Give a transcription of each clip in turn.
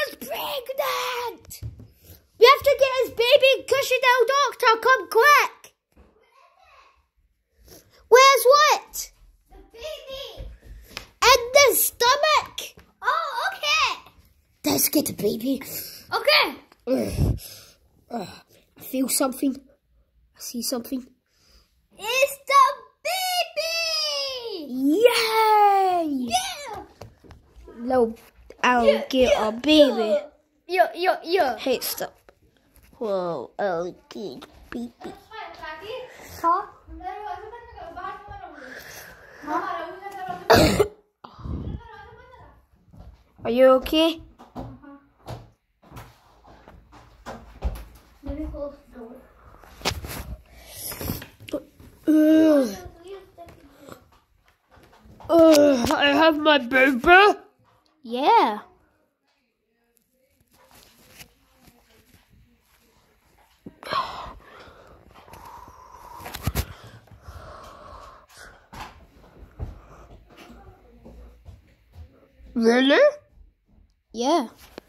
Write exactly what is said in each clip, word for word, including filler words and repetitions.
Dada's pregnant! We have to get his baby Cushiodale doctor. Come quick! Where's what? The baby! In the stomach! Oh, okay! Let's get the baby. Okay! Ugh. Ugh. I feel something. I see something. It's the baby! Yay! Yeah! No, I'll Yeah, get yeah, a baby. Yeah, yeah, yeah. Hey, stop. Whoa, I'll get baby. Huh? Are you okay? Let me close the door. Ugh. Ugh, I have my baby. Yeah. Really? Yeah.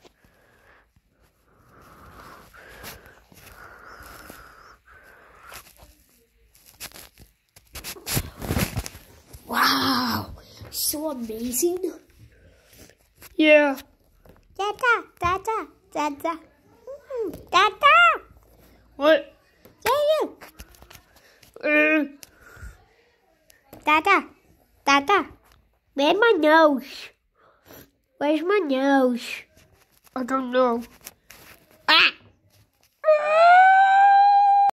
Wow, so amazing. Yeah. Dada, dada, dada. Mm, dada. What? Yeah, you. Uh. Dada, dada. Where's my nose? Where's my nose? I don't know.